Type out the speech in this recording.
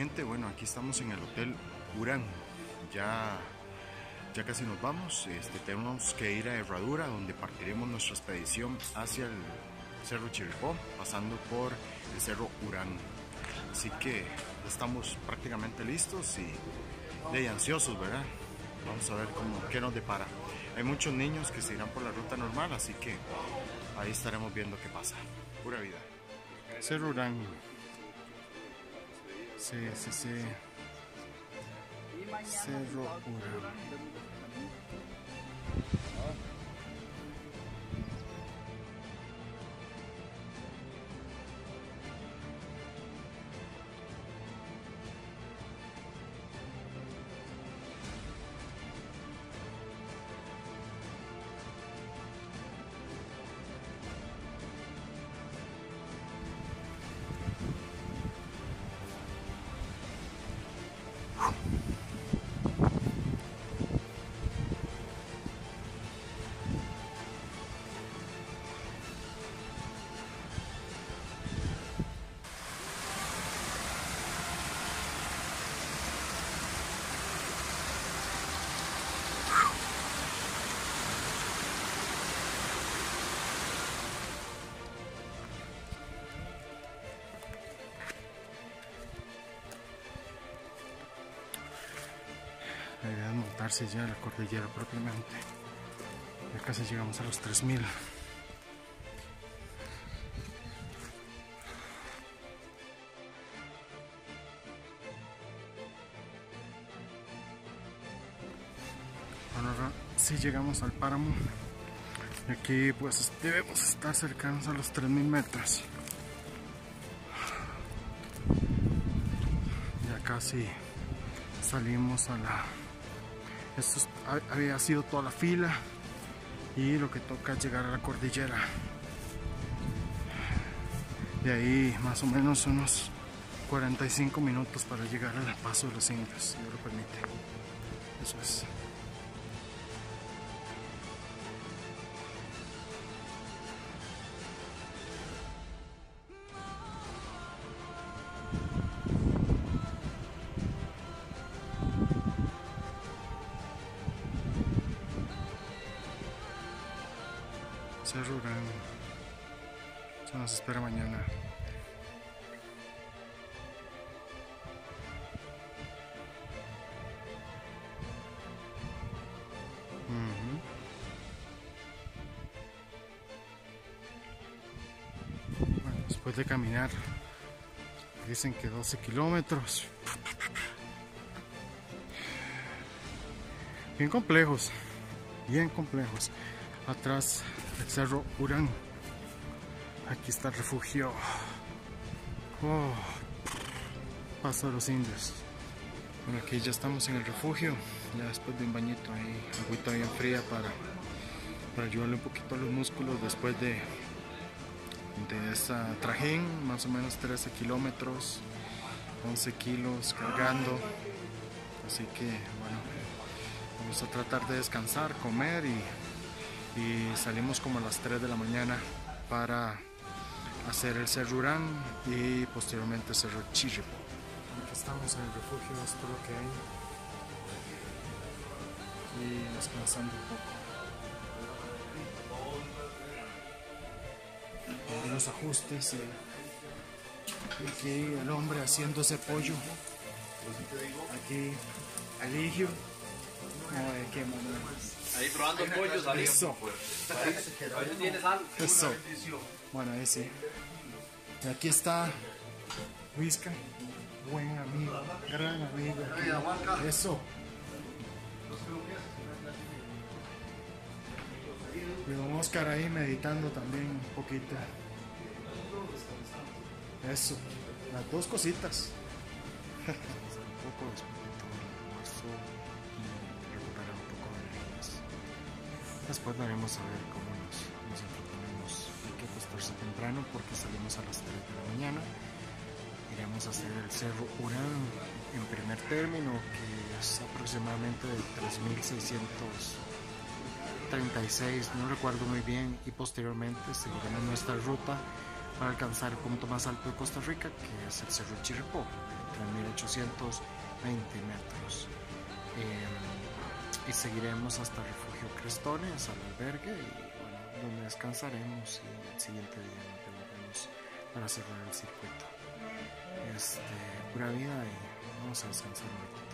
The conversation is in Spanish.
gente, bueno, aquí estamos en el Hotel Urán. Ya casi nos vamos. Tenemos que ir a Herradura, donde partiremos nuestra expedición hacia el Cerro Chirripó, pasando por el Cerro Urán. Así que estamos prácticamente listos y ansiosos, ¿verdad? Vamos a ver qué nos depara. Hay muchos niños que se irán por la ruta normal, así que ahí estaremos viendo qué pasa. Pura vida. Cerro Urán. Sí. Cerro Urán. La idea es montarse ya a la cordillera propiamente. Ya casi llegamos a los 3000. Bueno, ahora sí llegamos al páramo. Y aquí pues debemos estar cercanos a los 3000 metros. Ya casi salimos a la... Esto había sido toda la fila y lo que toca es llegar a la cordillera. De ahí más o menos unos 45 minutos para llegar al Paso de los Indios, si Dios lo permite. Eso es. Cerro Urán. Se nos espera mañana. Bueno, después de caminar, dicen que 12 kilómetros. Bien complejos. Atrás el Cerro Urán. Aquí está el refugio. Paso de los Indios. Bueno, aquí ya estamos en el refugio. Ya después de un bañito ahí, agüita bien fría para ayudarle un poquito a los músculos después de esa trajín, más o menos 13 kilómetros, 11 kilos cargando. Así que bueno, vamos a tratar de descansar, comer y salimos como a las 3 de la mañana para hacer el Cerro Urán y posteriormente el Cerro Chirripó. Aquí estamos en el refugio, esto es lo que hay y descansando un poco. Algunos ajustes y aquí el hombre haciendo ese pollo. Aquí Eligio. Ahí probando pollos, ahí. Eso. Ahí tienes algo. Eso. Bueno, ahí sí. Y aquí está Whisca, buen amigo, gran amigo. Eso. Y don Oscar ahí meditando también un poquito. Eso. Las dos cositas. Un poco después de todo el almuerzo y recuperar un poco de energías. Después veremos a ver cómo nos entretenemos. Hay que acostarse temprano porque salimos a las 3 de la mañana. Iremos a hacer el Cerro Urán en primer término, que es aproximadamente de 3636, no recuerdo muy bien, y posteriormente seguiremos nuestra ruta para alcanzar el punto más alto de Costa Rica, que es el Cerro Chirripó, 3.820 metros. Y seguiremos hasta el refugio Crestones, al albergue, y bueno, donde descansaremos, y el siguiente día nos devolvemos para cerrar el circuito. Pura vida, y vamos a descansar un rato.